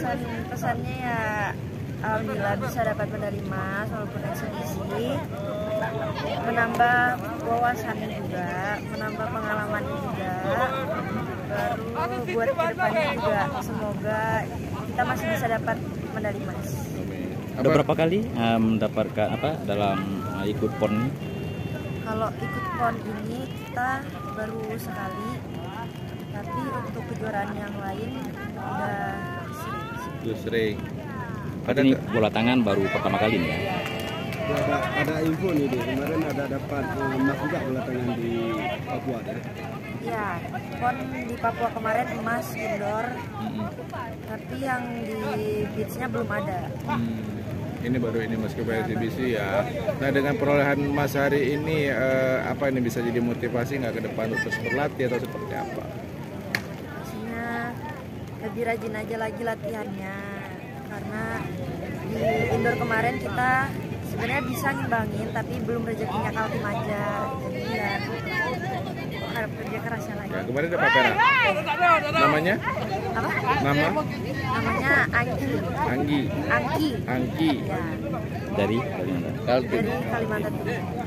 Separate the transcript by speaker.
Speaker 1: pesannya ya alhamdulillah bisa dapat medali emas walaupun eksebisi, menambah wawasan juga, menambah pengalaman juga, baru buat kedepannya juga semoga kita masih bisa dapat medali emas.
Speaker 2: Udah berapa kali mendapatkan dalam ikut PON ini?
Speaker 1: Kalau ikut PON ini kita baru sekali, tapi untuk kejuaraan yang lain udah sering.
Speaker 2: Berarti ini bola tangan baru pertama kali nih ya?
Speaker 3: Ada info nih deh, kemarin ada dapat emas juga bola tangan di Papua ya?
Speaker 1: Ya, PON di Papua kemarin emas indoor, tapi yang di beachnya belum ada.
Speaker 4: Ini baru ini meskipun eksibisi ya. Nah dengan perolehan emas hari ini apa ini bisa jadi motivasi nggak ke depan untuk berlatih atau seperti apa?
Speaker 1: Pastinya lebih rajin aja lagi latihannya, karena di indoor kemarin kita sebenarnya bisa ngimbangin tapi belum rezekinya kaltim aja, jadi ya harap kerja kerasnya lagi.
Speaker 4: Ya, kemarin dapat perak. Namanya?
Speaker 1: Apa? Namanya
Speaker 4: Anggi.
Speaker 1: Angki.
Speaker 4: Angki.
Speaker 1: Ya,
Speaker 2: Dari Kalimantan.
Speaker 1: dari Kalimantan Timur.